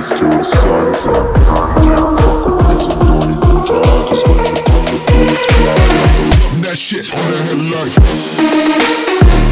place till the sun's up. Can't fuck with this, so don't even try. Cause when the bullets fly, I'm that shit on the headlight.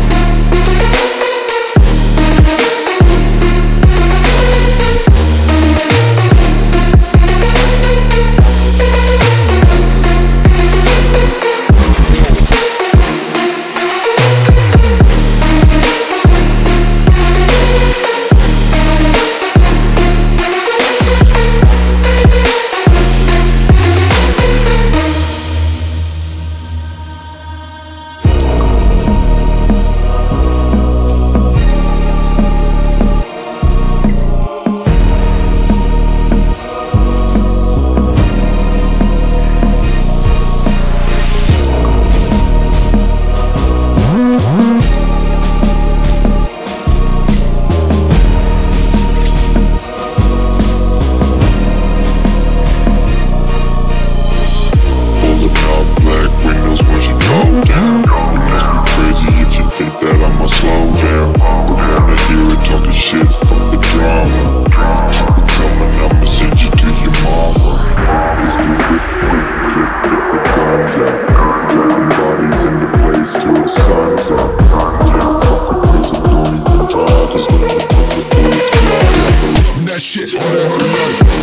Slow down, don't wanna hear it talking shit, fuck the drama. You keep it coming, I'ma send you to your mama. Get the guns out, dropping bodies in the place till the sun's up. Can't fuck with this, so don't even try. Cause when the bullets fly, I'm that shit on the headlight.